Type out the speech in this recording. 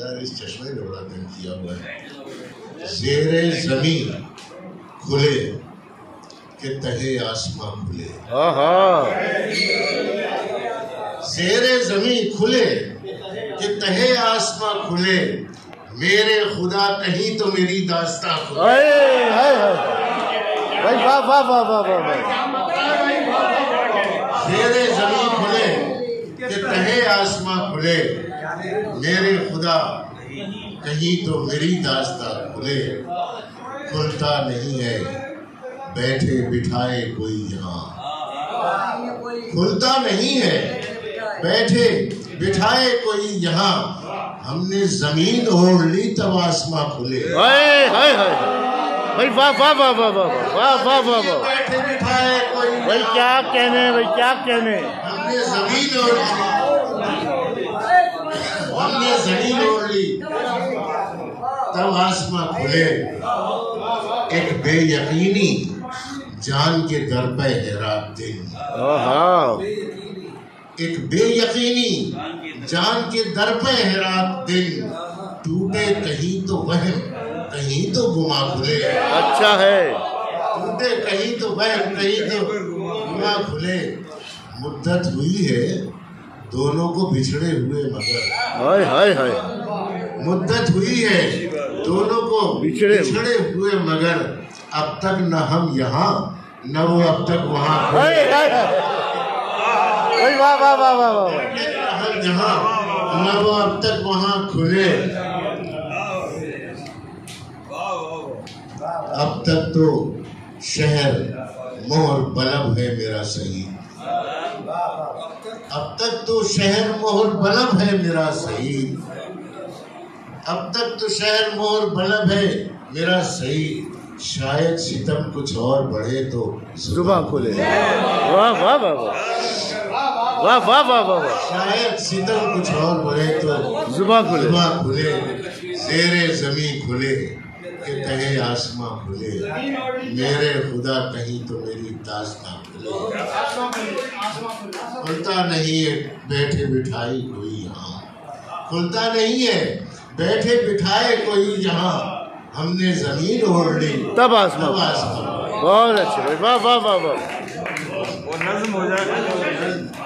यार इस चश्मे में बड़ा दिन किया हुआ है। ज़ेरे ज़मीन खुले कि तहे आसमां खुले। ज़ेरे ज़मीन खुले कि तहे आसमां खुले, मेरे खुदा कहीं तो मेरी दास्तां खुले। भाई वाह वाह वाह वाह वाह। ज़ेरे ज़मीन खुले कि तहे आसमां खुले, मेरे खुदा कहीं तो मेरी दास्तां खुले। खुलता नहीं है बैठे बिठाए कोई यहाँ, खुलता नहीं है बैठे बिठाए कोई यहाँ, हमने जमीन ओढ़ ली तब आसमां खुले। हाय हाय हाय भाई वाह वाह वाह वाह वाह वाह वाह वाह वाह। बैठे बिठाए कोई भाई क्या कहने, भाई क्या कहने। हमने जमीन ओढ़ ली, हमने जमीन ओढ़ ली तब आसमां खुले। एक बेयकीनी जान के दर पे है रात दिन। एक बेयकीनी जान के दर पे है रात दिन, टूटे कहीं तो वहम कहीं तो गुमा खुले। अच्छा है। टूटे कहीं तो वहम कहीं तो गुमा खुले। मुद्दत हुई है दोनों को बिछड़े हुए मगर, हाय हाय हाय। मुद्दत हुई है दोनों को बिछड़े हुए मगर, अब तक न हम यहाँ न वो अब तक वहाँ। वाह वाह वाह वाह वाह। हम यहाँ न वो अब तक वहाँ खुले। अब तक तो शहर मोहर बलब है मेरा सही, अब तक तो शहर मोहर बलब है मेरा सही, अब तक तो शहर मोहर बलब है मेरा सही, शायद सितम कुछ और बढ़े तो जुबां खुले। वाह वाह वाह वाह वाह वाह वाह वाह। शायद सितम कुछ और बढ़े तो जुबां खुले। ज़ेरे ज़मीं खुले कि तहे आसमां खुले, मेरे खुदा कहीं तो मेरी दास्तां खुले। खुलता नहीं है बैठे बिठाई कोई यहाँ, खुलता नहीं है बैठे बिठाए कोई यहाँ, हमने जमीन ओढ़ ली तब आसमां। बहुत अच्छे। वाह वाह वाह वाह। वो नज़्म हो जाए।